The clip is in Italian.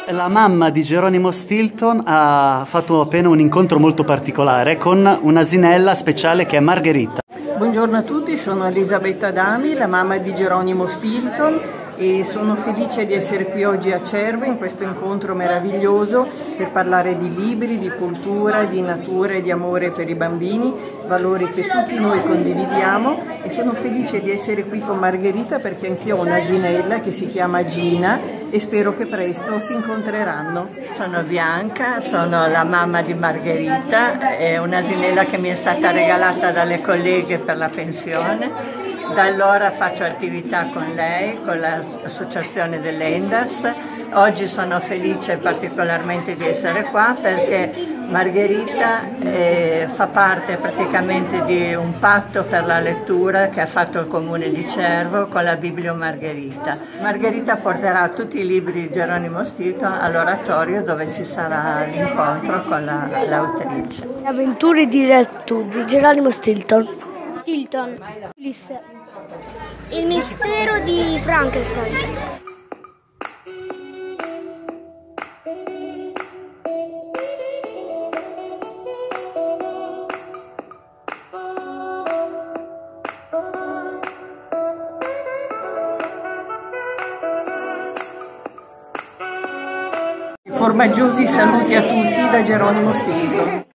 La mamma di Geronimo Stilton ha fatto appena un incontro molto particolare con un'asinella speciale che è Margherita. Buongiorno a tutti, sono Elisabetta Adami, la mamma di Geronimo Stilton e sono felice di essere qui oggi a Cervo in questo incontro meraviglioso per parlare di libri, di cultura, di natura e di amore per i bambini, valori che tutti noi condividiamo, e sono felice di essere qui con Margherita perché anch'io ho un'asinella che si chiama Gina e spero che presto si incontreranno. Sono Bianca, sono la mamma di Margherita, è un'asinella che mi è stata regalata dalle colleghe per la pensione. Da allora faccio attività con lei, con l'associazione dell'Endas. Oggi sono felice particolarmente di essere qua perché Margherita fa parte praticamente di un patto per la lettura che ha fatto il Comune di Cervo con la Biblio Margherita. Margherita porterà tutti i libri di Geronimo Stilton all'oratorio dove ci sarà l'incontro con l'autrice. Le avventure di Rettu di Geronimo Stilton. Stilton. Ulisse. Il mistero di Frankenstein. Formaggiosi saluti a tutti da Geronimo Stilton.